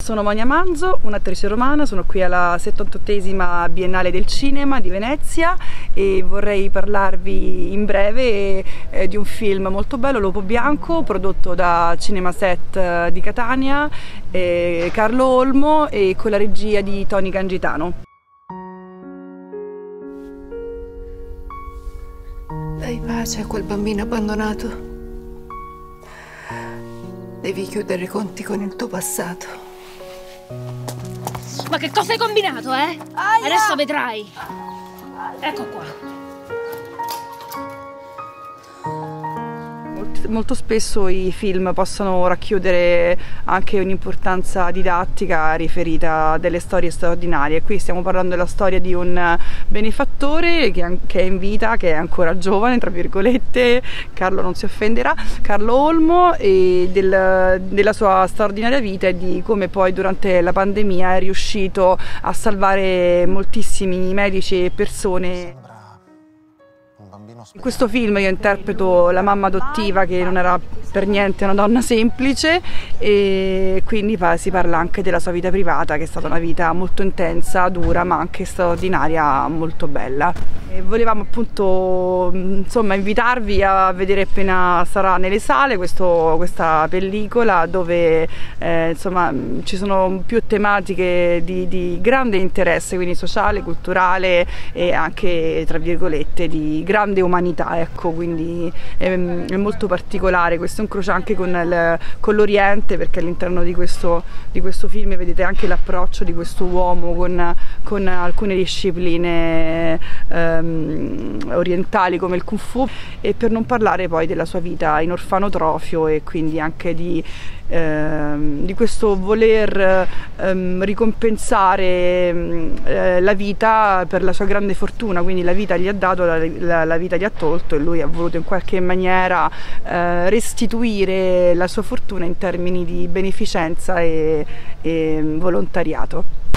Sono Monia Manzo, un'attrice romana, sono qui alla 78esima Biennale del Cinema di Venezia e vorrei parlarvi in breve di un film molto bello, Lopo Bianco, prodotto da Cinemaset di Catania, Carlo Olmo e con la regia di Tony Cangitano. Dai pace a quel bambino abbandonato. Devi chiudere i conti con il tuo passato. Ma che cosa hai combinato, eh? Aia! Adesso vedrai. Ecco qua. Molto spesso i film possono racchiudere anche un'importanza didattica riferita a delle storie straordinarie. Qui stiamo parlando della storia di un benefattore che è in vita, che è ancora giovane, tra virgolette, Carlo non si offenderà, Carlo Olmo, e della sua straordinaria vita e di come poi durante la pandemia è riuscito a salvare moltissimi medici e persone. In questo film io interpreto la mamma adottiva che non era per niente una donna semplice e quindi si parla anche della sua vita privata, che è stata una vita molto intensa, dura ma anche straordinaria, molto bella. E volevamo appunto invitarvi a vedere appena sarà nelle sale questa pellicola dove ci sono più tematiche di grande interesse, quindi sociale, culturale e anche tra virgolette di grande umanità, ecco, quindi è molto particolare. Questo incrocia anche con l'Oriente, perché all'interno di questo film vedete anche l'approccio di questo uomo con alcune discipline orientali come il Kung Fu, e per non parlare poi della sua vita in orfanotrofio e quindi anche di questo voler ricompensare la vita per la sua grande fortuna, quindi la vita gli ha dato, la vita gli ha tolto e lui ha voluto in qualche maniera restituire la sua fortuna in termini di beneficenza e volontariato.